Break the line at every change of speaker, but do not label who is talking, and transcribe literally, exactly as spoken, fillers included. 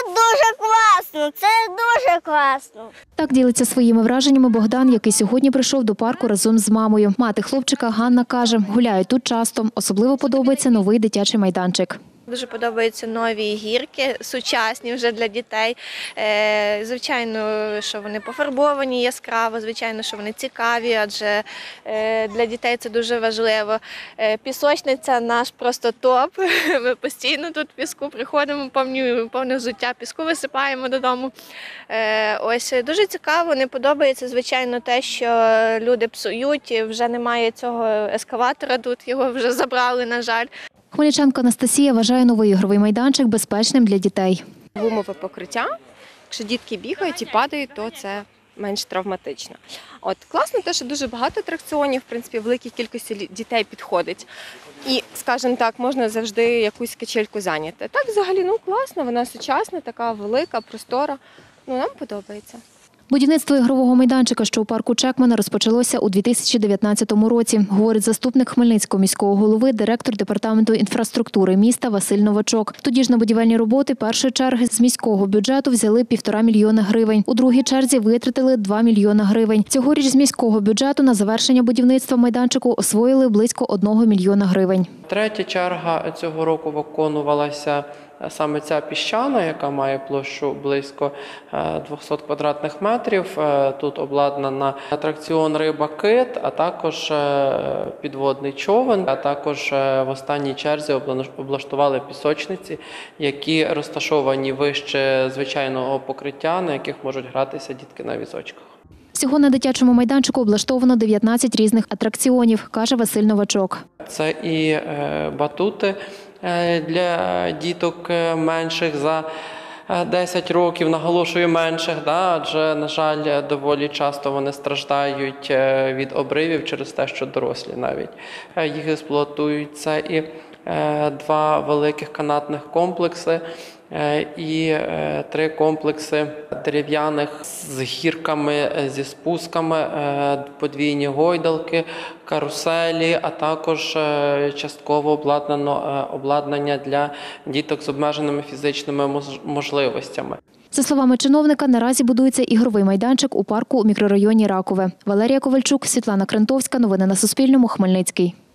дуже класно, це дуже класно.
Так ділиться своїми враженнями Богдан, який сьогодні прийшов до парку разом з мамою. Мати хлопчика Ганна каже, гуляють тут часто. Особливо подобається новий дитячий майданчик.
Дуже подобаються нові гірки, сучасні вже для дітей. Звичайно, що вони пофарбовані яскраво, звичайно, що вони цікаві, адже для дітей це дуже важливо. Пісочниця наш просто топ. Ми постійно тут в піску приходимо, повне, повне взуття піску висипаємо додому. Ось дуже цікаво, не подобається, звичайно, те, що люди псують, вже немає цього ескаватора тут, його вже забрали, на жаль.
Хмельничанка Анастасія вважає новий ігровий майданчик безпечним для дітей.
Гумове покриття, якщо дітки бігають і падають, то це менш травматично. От класно те, що дуже багато атракціонів, в принципі, великій кількості дітей підходить. І, скажімо так, можна завжди якусь качельку зайняти. Так взагалі, ну класно, вона сучасна, така велика, простора. Ну, нам подобається.
Будівництво ігрового майданчика, що у парку Чекмана, розпочалося у дві тисячі дев'ятнадцятому році, говорить заступник Хмельницького міського голови, директор департаменту інфраструктури міста Василь Новачок. Тоді ж на будівельні роботи першої черги з міського бюджету взяли півтора мільйона гривень. У другій черзі витратили два мільйона гривень. Цьогоріч з міського бюджету на завершення будівництва майданчику освоїли близько одного мільйона гривень.
Третя черга цього року виконувалася саме ця піщана, яка має площу близько двохсот квадратних метрів. Тут обладнана атракціон «Риба-кит», а також підводний човен, а також в останній черзі облаштували пісочниці, які розташовані вище звичайного покриття, на яких можуть гратися дітки на візочках.
Всього на дитячому майданчику облаштовано дев'ятнадцять різних атракціонів, каже Василь Новачок.
Це і батути для діток менших за десять років, наголошую менших, да, адже, на жаль, доволі часто вони страждають від обривів через те, що дорослі навіть їх експлуатують. Це і два великих канатних комплекси, і три комплекси дерев'яних з гірками, зі спусками, подвійні гойдалки, каруселі, а також частково обладнано обладнання для діток з обмеженими фізичними можливостями.
За словами чиновника, наразі будується ігровий майданчик у парку у мікрорайоні Ракове. Валерія Ковальчук, Світлана Крентовська. Новини на Суспільному. Хмельницький.